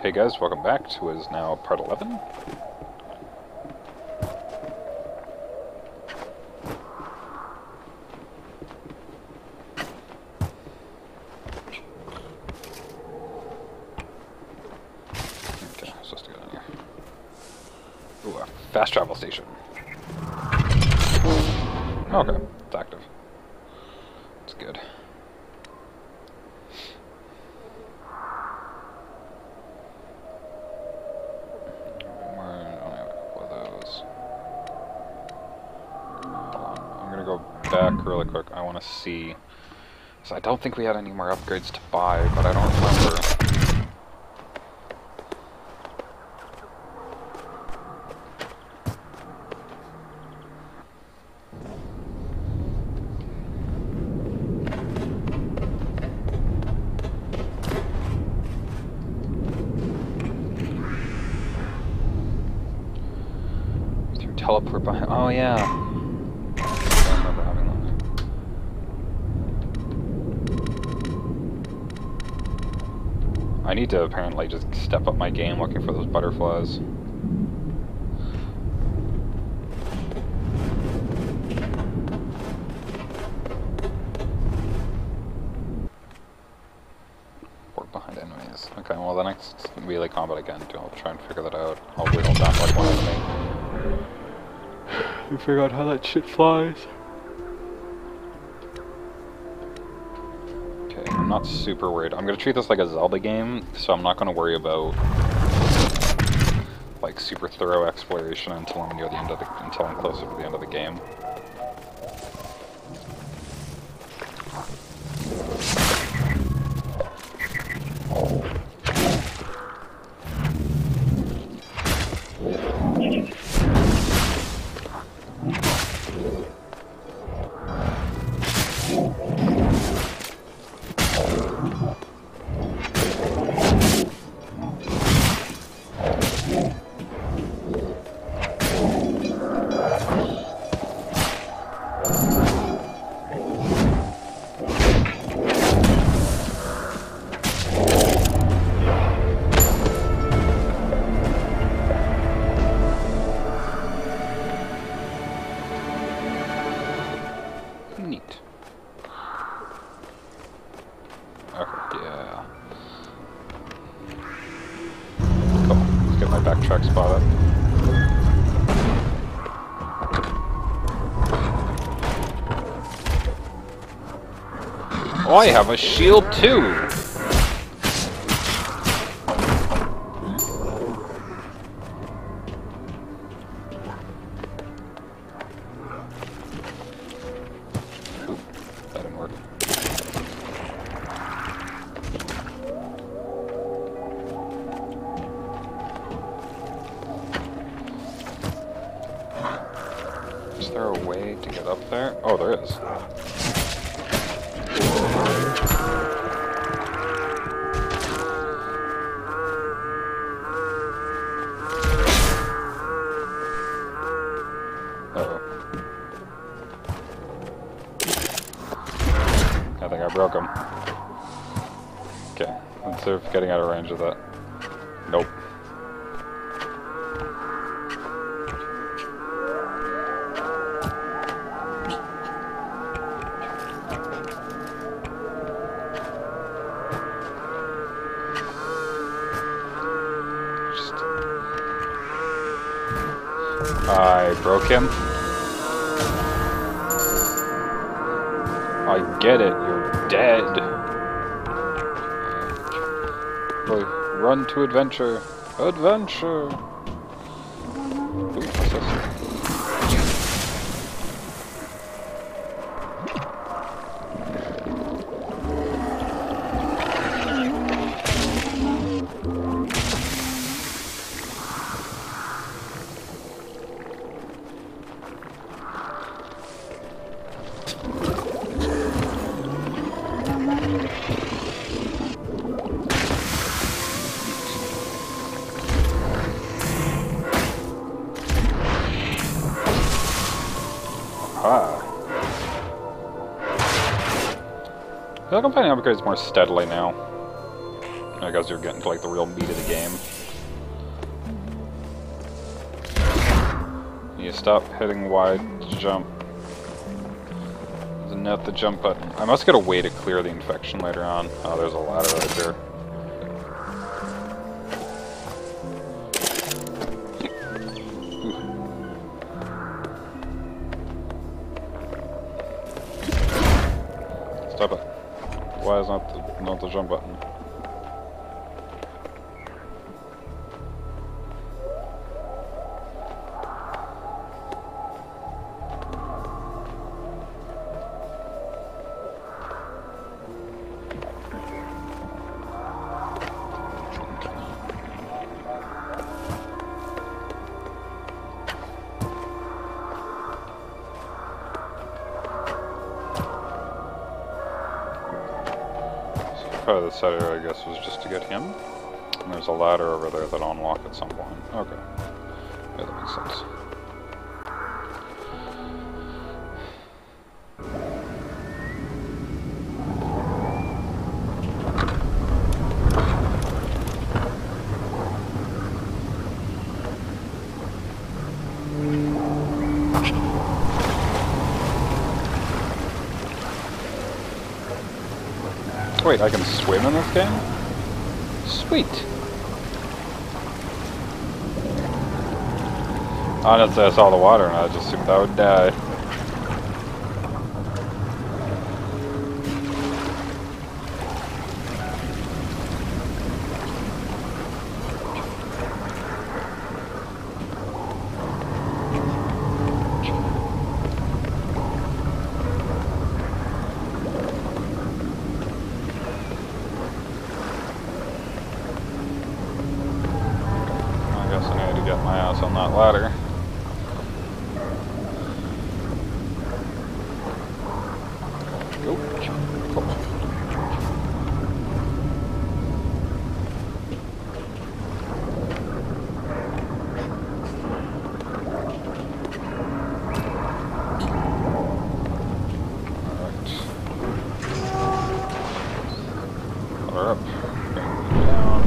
Hey guys, welcome back to what is now part 11. Okay, so let's get in here. Ooh, a fast travel station. Okay, it's active. It's good. Back really quick. I want to see. So I don't think we had any more upgrades to buy, but I don't remember. Through teleport behind. Oh yeah. I need to apparently just step up my game looking for those butterflies. Work behind enemies. Okay, well the next melee combat again, I'll try and figure that out. I'll whittle down like one enemy. You figure out how that shit flies. I'm not super worried. I'm gonna treat this like a Zelda game, so I'm not gonna worry about like super thorough exploration until I'm near the end of the until I'm closer to the end of the game. Neat. Okay, yeah. Cool. Let's get my backtrack spot up. Oh, I have a shield too! Is there a way to get up there? Oh, there is. Uh-oh. I think I broke him. Okay, let's see if getting out of range of that. Nope. I broke him. I get it, you're dead. Run to adventure. Adventure! Ooh, what's this? Ah. I feel like I'm finding upgrades more steadily now. I guess you're getting to like the real meat of the game. You stop hitting Y to jump. Then net the jump button. I must get a way to clear the infection later on. Oh, there's a ladder right there. Stop it. Why is not the jump button? Probably the set here, I guess, was just to get him. And there's a ladder over there that'll unlock at some point. Okay. Yeah, that makes sense. Wait, I can swim in this game? Sweet! Honestly, I saw the water and I just assumed I would die. Get my ass on that ladder. Oh, cool. Alright. Power up. Bring down.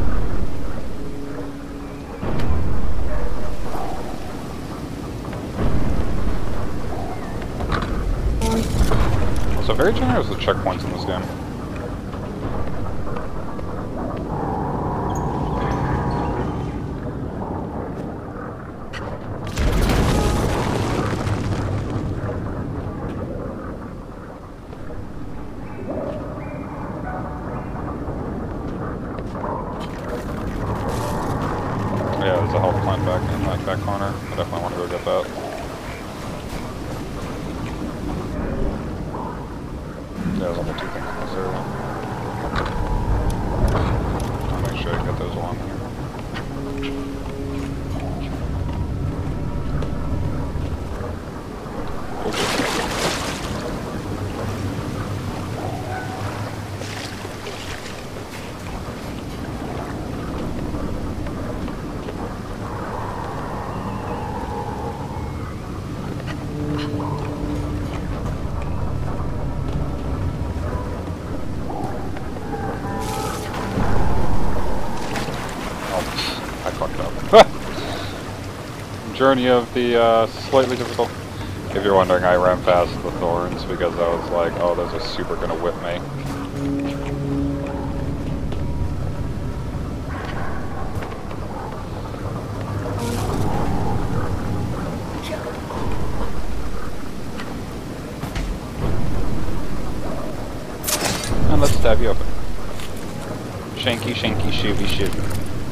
So very generous with checkpoints in this game. Yeah, there's a health plant back in that back corner. I definitely want to go get that. Yeah, there's only two things in this area. I'll make sure I get those along here. I fucked up. Journey of the slightly difficult. If you're wondering, I ran past the thorns because I was like, oh, those are super gonna whip me. And let's stab you open. Shanky, shanky, shooby, shooby.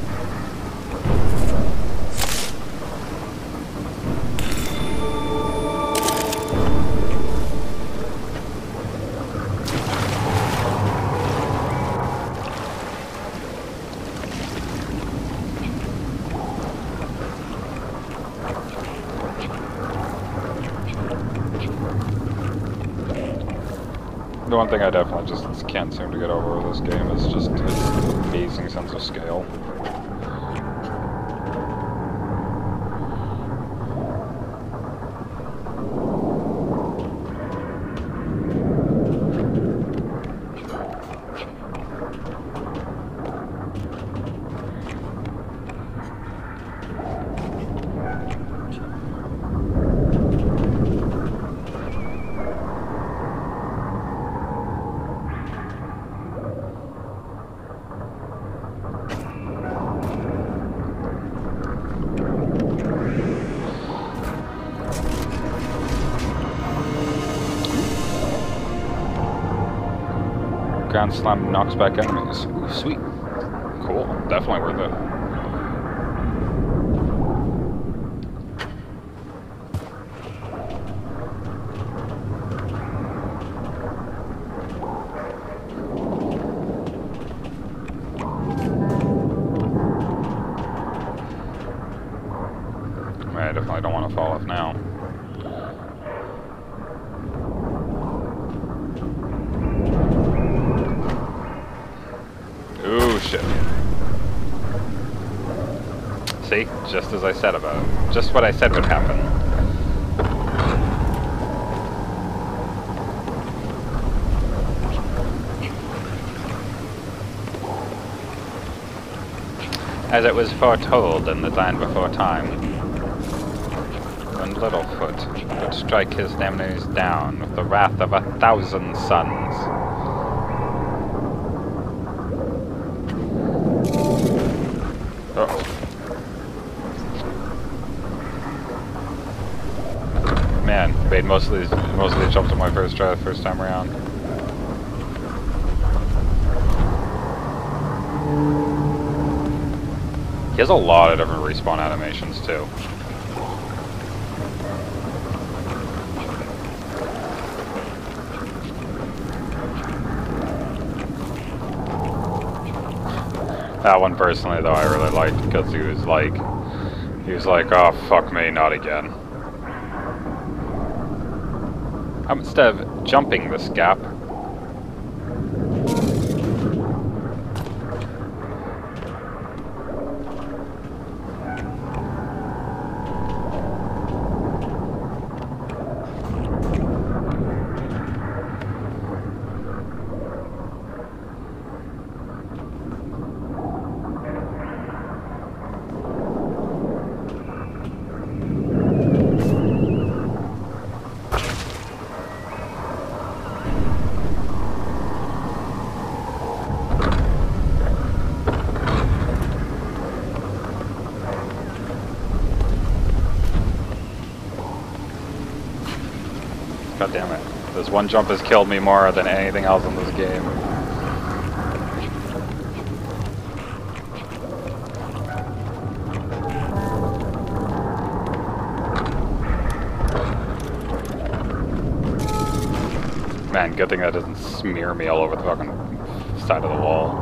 The one thing I definitely just can't seem to get over with this game is just its amazing sense of scale. Ground Slam knocks back enemies. Ooh, sweet. Cool. Definitely worth it. I definitely don't want to fall off now. Ooh, shit. See? Just as I said about it. Just what I said would happen. As it was foretold in the land before time, when Littlefoot would strike his enemies down with the wrath of 1,000 suns. Uh-oh. Man, made most of these jumps on my first try, first time around. He has a lot of different respawn animations too. That one personally though I really liked because he was like, oh fuck me, not again. Instead of jumping this gap, god damn it. This one jump has killed me more than anything else in this game. Man, good thing that doesn't smear me all over the fucking side of the wall.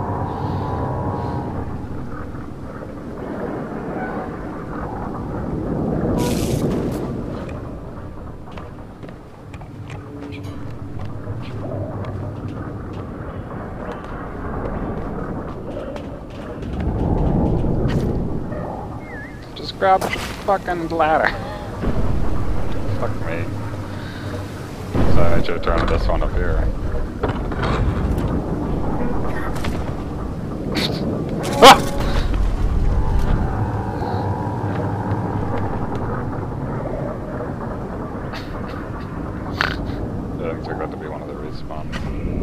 Just grab the fucking ladder. Fuck me. So I should have turned this one up here. Ah! I think they're going to be one of the respawns.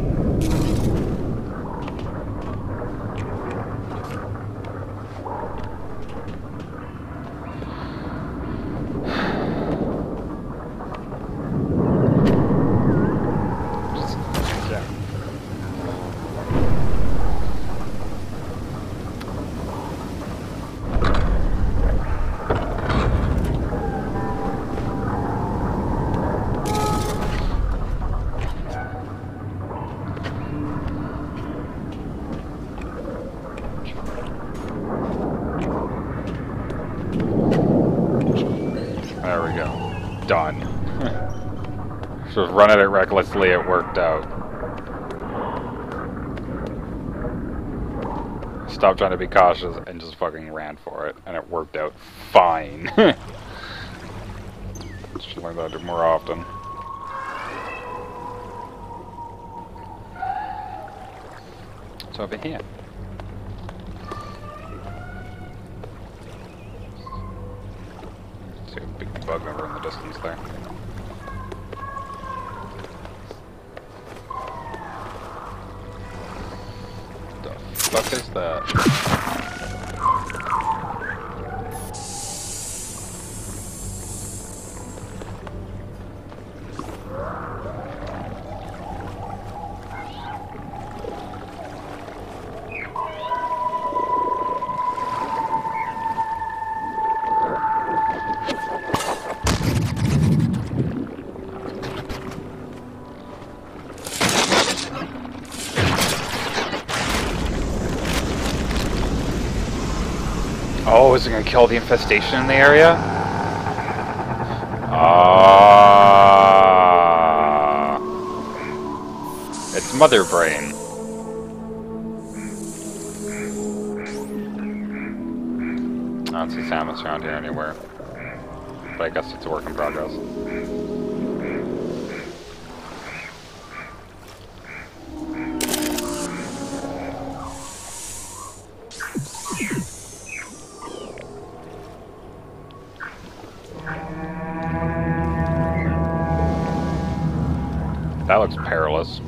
There we go. Done. Just running it recklessly, it worked out. Stopped trying to be cautious and just fucking ran for it, and it worked out fine. Should learn that more often. It's over here. See a big bug over in the distance there. What the fuck is that? Oh, is it gonna kill the infestation in the area? Ah, it's Mother Brain. I don't see Samus around here anywhere, but I guess it's a work in progress. That looks perilous.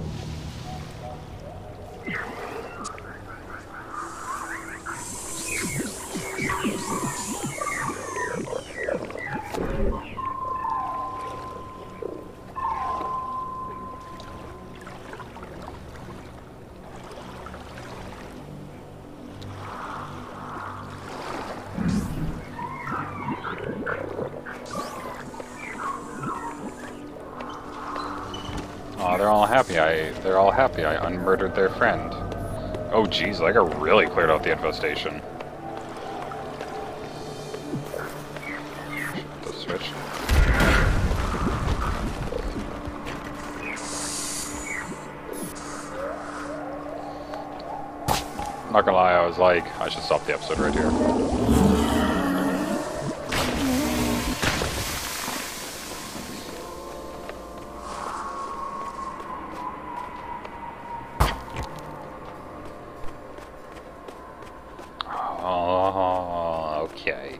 Oh, they're all happy. They're all happy. I unmurdered their friend. Oh, geez, like I really cleared out the infestation. The switch. Not gonna lie, I was like, I should stop the episode right here. Oh, okay.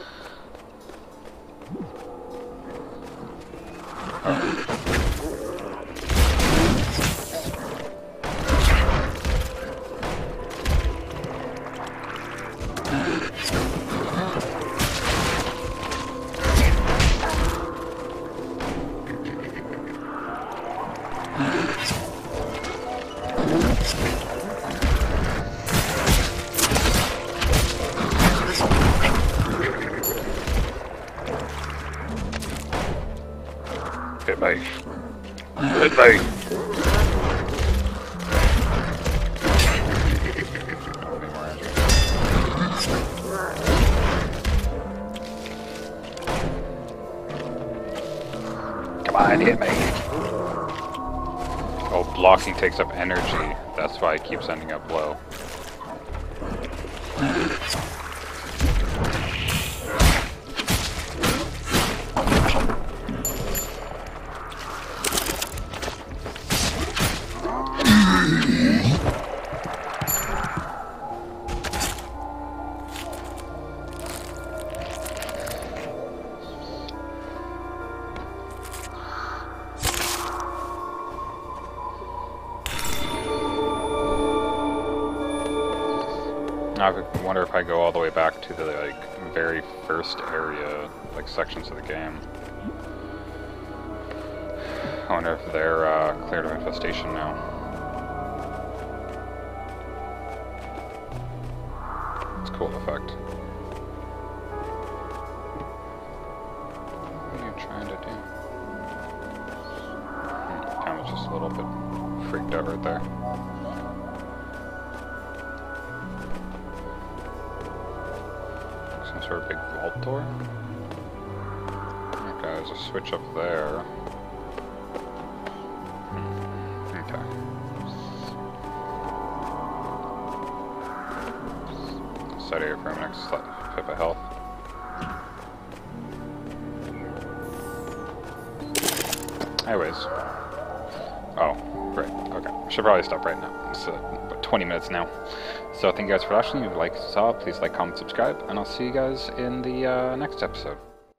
Hit me. Hit me. Come on, hit me. Oh, blocking takes up energy. That's why it keeps ending up low. I wonder if I go all the way back to the like very first area, like sections of the game. I wonder if they're cleared of infestation now. It's a cool effect. What are you trying to do? I was just a little bit freaked out right there. Some sort of big vault door? Okay, there's a switch up there. Okay. Set here for my next pip of health. Anyways. Oh, great. Okay. Should probably stop right now. It's about 20 minutes now. So thank you guys for watching. If you like this, please like, comment, subscribe, and I'll see you guys in the next episode.